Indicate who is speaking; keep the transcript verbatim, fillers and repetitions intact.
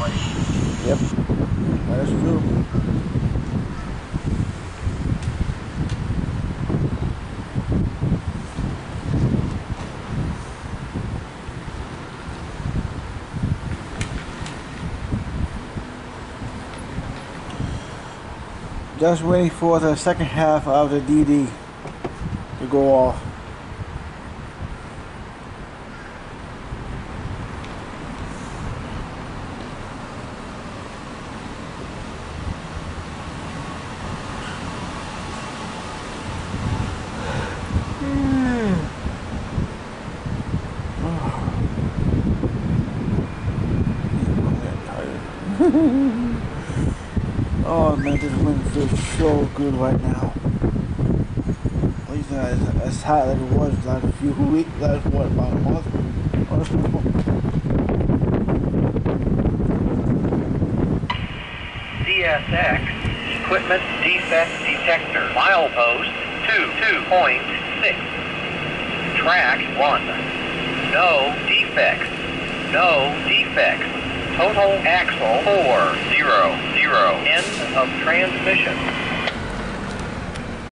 Speaker 1: Yep, that is true. Just waiting for the second half of the D D to go off. Oh man, this wind feels so good right now. At least not as, as hot as it was like a few weeks, like what, about a month or so.
Speaker 2: C S X Equipment Defect Detector. Milepost two two point six. Track one. No defects. No defects. Total axle four zero zero. End of transmission.